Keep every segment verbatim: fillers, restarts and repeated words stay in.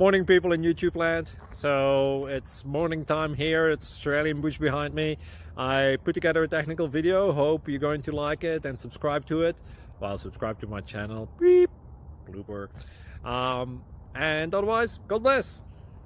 Morning, people in YouTube land. So it's morning time here. It's Australian bush behind me. I put together a technical video. Hope you're going to like it and subscribe to it. Well, subscribe to my channel. Beep. Blooper. Um, and otherwise, God bless.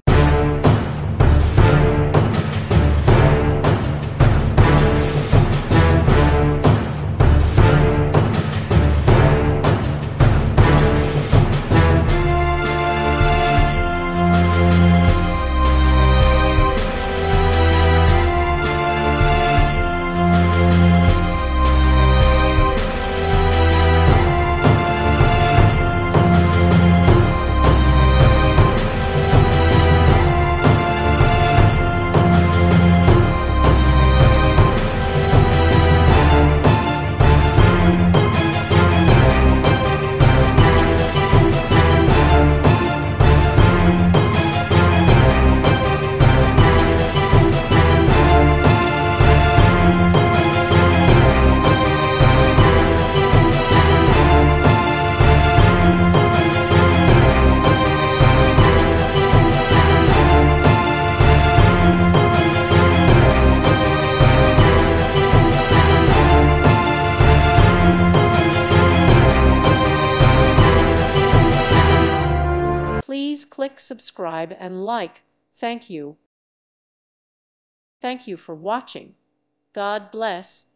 Please click subscribe and like. Thank you. Thank you for watching. God bless.